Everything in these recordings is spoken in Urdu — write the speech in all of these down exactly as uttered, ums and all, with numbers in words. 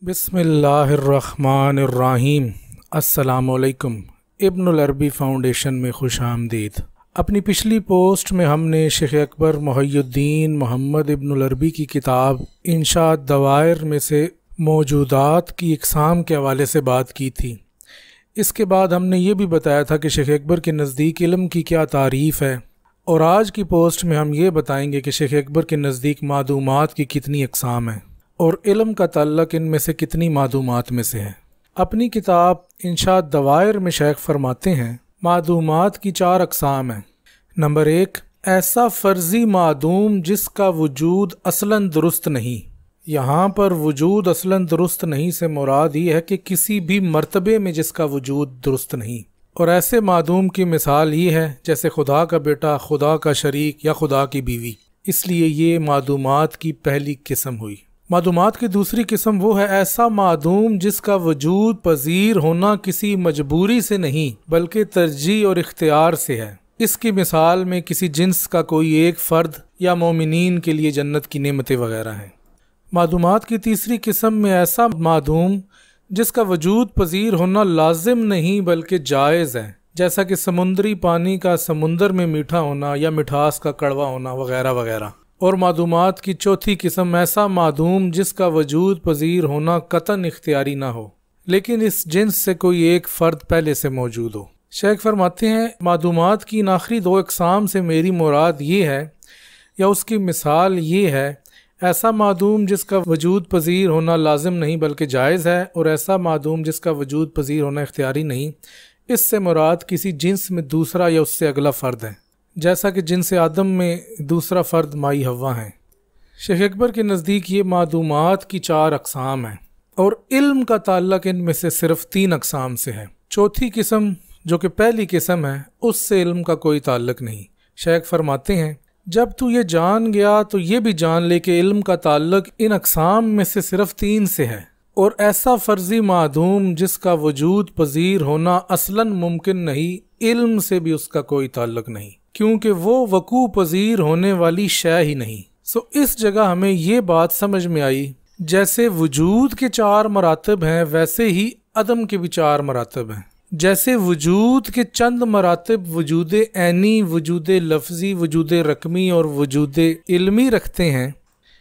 بسم اللہ الرحمن الرحیم۔ السلام علیکم۔ ابن العربی فاونڈیشن میں خوش آمدید۔ اپنی پچھلی پوسٹ میں ہم نے شیخ اکبر محیی الدین محمد ابن العربی کی کتاب انشاء الدوائر میں سے موجودات کی اقسام کے حوالے سے بات کی تھی۔ اس کے بعد ہم نے یہ بھی بتایا تھا کہ شیخ اکبر کے نزدیک علم کی کیا تعریف ہے، اور آج کی پوسٹ میں ہم یہ بتائیں گے کہ شیخ اکبر کے نزدیک معدومات کی کتنی اقسام ہیں اور علم کا تعلق ان میں سے کتنی معدومات میں سے ہے۔ اپنی کتاب انشاء الدوائر میں شیخ فرماتے ہیں معدومات کی چار اقسام ہیں۔ نمبر ایک، ایسا فرضی معدوم جس کا وجود اصلاً درست نہیں۔ یہاں پر وجود اصلاً درست نہیں سے مراد یہ ہے کہ کسی بھی مرتبے میں جس کا وجود درست نہیں، اور ایسے معدوم کی مثال یہ ہے جیسے خدا کا بیٹا، خدا کا شریک یا خدا کی بیوی، اس لیے یہ معدومات کی پہلی قسم ہوئی۔ معدومات کی دوسری قسم وہ ہے ایسا معدوم جس کا وجود پذیر ہونا کسی مجبوری سے نہیں بلکہ ترجیح اور اختیار سے ہے۔ اس کی مثال میں کسی جنس کا کوئی ایک فرد یا مومنین کے لیے جنت کی نعمتیں وغیرہ ہیں۔ معدومات کی تیسری قسم میں ایسا معدوم جس کا وجود پذیر ہونا لازم نہیں بلکہ جائز ہے، جیسا کہ سمندری پانی کا سمندر میں میٹھا ہونا یا مٹھاس کا کڑوا ہونا وغیرہ وغیرہ۔ اور معدومات کی چوتھی قسم ایسا معدوم جس کا وجود پذیر ہونا قطعاً اختیاری نہ ہو لیکن اس جنس سے کوئی ایک فرد پہلے سے موجود ہو۔ شیخ فرماتے ہیں معدومات کی ان آخری دو اقسام سے میری مراد یہ ہے یا اس کی مثال یہ ہے، ایسا معدوم جس کا وجود پذیر ہونا لازم نہیں بلکہ جائز ہے، اور ایسا معدوم جس کا وجود پذیر ہونا اختیاری نہیں۔ اس سے مراد کسی جنس میں دوسرا یا اس سے اگلا فرد ہے، جیسا کہ جنس آدم میں دوسرا فرد مائی حوا ہیں۔ شیخ اکبر کے نزدیک یہ معدومات کی چار اقسام ہیں اور علم کا تعلق ان میں سے صرف تین اقسام سے ہے۔ چوتھی قسم جو کہ پہلی قسم ہے اس سے علم کا کوئی تعلق نہیں۔ شیخ فرماتے ہیں جب تو یہ جان گیا تو یہ بھی جان لے کہ علم کا تعلق ان اقسام میں سے صرف تین سے ہے، اور ایسا فرضی معدوم جس کا وجود پذیر ہونا اصلاً ممکن نہیں، علم سے بھی اس کا کوئی تعلق نہیں کیونکہ وہ وقوع پذیر ہونے والی شے ہی نہیں۔ سو اس جگہ ہمیں یہ بات سمجھ میں آئی جیسے وجود کے چار مراتب ہیں ویسے ہی عدم کے بھی چار مراتب ہیں۔ جیسے وجود کے چند مراتب وجود عینی، وجود لفظی، وجود رقمی اور وجود علمی رکھتے ہیں،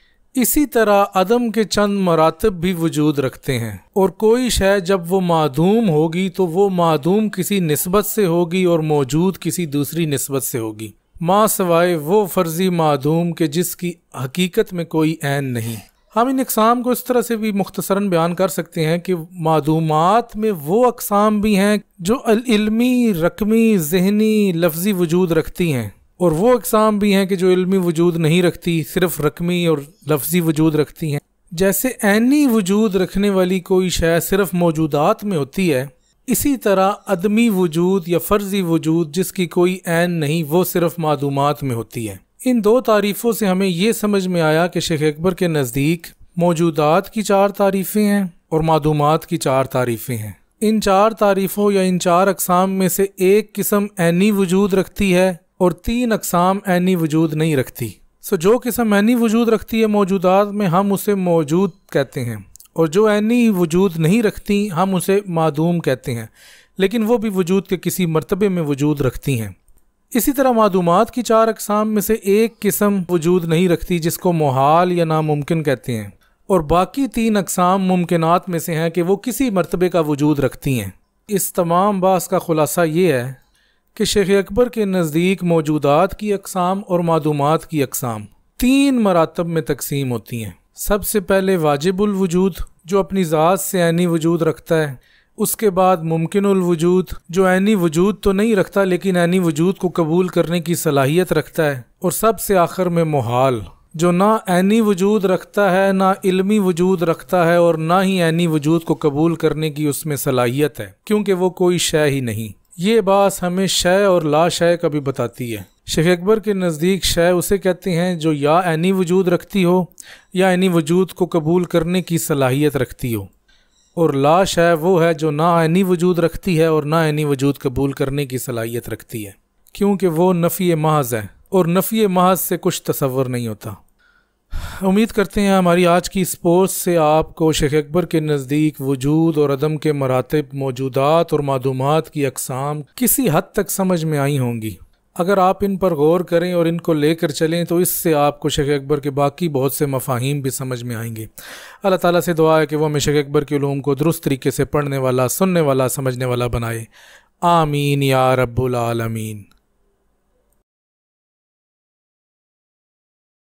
اسی طرح عدم کے چند مراتب بھی وجود رکھتے ہیں، اور کوئی شے جب وہ معدوم ہوگی تو وہ معدوم کسی نسبت سے ہوگی اور موجود کسی دوسری نسبت سے ہوگی، ما سوائے وہ فرضی معدوم کے جس کی حقیقت میں کوئی عین نہیں۔ ہم ان اقسام کو اس طرح سے بھی مختصراً بیان کر سکتے ہیں کہ معدومات میں وہ اقسام بھی ہیں جو علمی، رقمی، ذہنی، لفظی وجود رکھتی ہیں، اور وہ اقسام بھی ہیں کہ جو علمی وجود نہیں رکھتی، صرف رقمی اور لفظی وجود رکھتی ہیں۔ جیسے عینی وجود رکھنے والی کوئی شے صرف موجودات میں ہوتی ہے، اسی طرح عدمی وجود یا فرضی وجود جس کی کوئی عین نہیں وہ صرف معدومات میں ہوتی ہے۔ ان دو تعریفوں سے ہمیں یہ سمجھ میں آیا کہ شیخ اکبر کے نزدیک موجودات کی چار تعریفیں ہیں اور معدومات کی چار تعریفیں ہیں۔ ان چار تعریفوں یا ان چار اقسام میں سے ایک قسم عینی وجود رکھتی ہے اور تین اقسام عینی وجود نہیں رکھتی۔ سو جو قسم عینی وجود رکھتی ہے موجودات میں ہم اسے موجود کہتے ہیں، اور جو عینی وجود نہیں رکھتی ہم اسے معدوم کہتے ہیں، لیکن وہ بھی وجود کے کسی مرتبے میں وجود رکھتی ہیں۔ اسی طرح معدومات کی چار اقسام میں سے ایک قسم وجود نہیں رکھتی جس کو محال یا ناممکن کہتے ہیں، اور باقی تین اقسام ممکنات میں سے ہیں کہ وہ کسی مرتبے کا وجود رکھتی ہیں۔ اس تمام بحث کا خلاصہ یہ ہے کہ شیخ اکبر کے نزدیک موجودات کی اقسام اور معدومات کی اقسام تین مراتب میں تقسیم ہوتی ہیں۔ سب سے پہلے واجب الوجود جو اپنی ذات سے عینی وجود رکھتا ہے، اس کے بعد ممکن الوجود جو عینی وجود تو نہیں رکھتا لیکن عینی وجود کو قبول کرنے کی صلاحیت رکھتا ہے، اور سب سے آخر میں محال جو نہ عینی وجود رکھتا ہے، نہ علمی وجود رکھتا ہے، اور نہ ہی عینی وجود کو قبول کرنے کی اس میں صلاحیت ہے کیونکہ وہ کوئی شے ہی نہیں۔ یہ بات ہمیں شے اور لا شے کا بھی بتاتی ہے۔ شیخ اکبر کے نزدیک شے اسے کہتے ہیں جو یا عینی وجود رکھتی ہو یا عینی وجود کو قبول کرنے کی صلاحیت رکھتی ہو، اور لا شے وہ ہے جو نہ عینی وجود رکھتی ہے اور نہ عینی وجود قبول کرنے کی صلاحیت رکھتی ہے، کیونکہ وہ نفی محض ہے، اور نفی محض سے کچھ تصور نہیں ہوتا۔ امید کرتے ہیں ہماری آج کی اس پوسٹ سے آپ کو شیخ اکبر کے نزدیک وجود اور عدم کے مراتب، موجودات اور معدومات کی اقسام کسی حد تک سمجھ میں آئی ہوں گی۔ اگر آپ ان پر غور کریں اور ان کو لے کر چلیں تو اس سے آپ کو شیخ اکبر کے باقی بہت سے مفاہیم بھی سمجھ میں آئیں گے۔ اللہ تعالیٰ سے دعا ہے کہ وہ ہمیں شیخ اکبر کے علوم کو درست طریقے سے پڑھنے والا، سننے والا، سمجھنے والا بنائے۔ آمین یا رب العالمین۔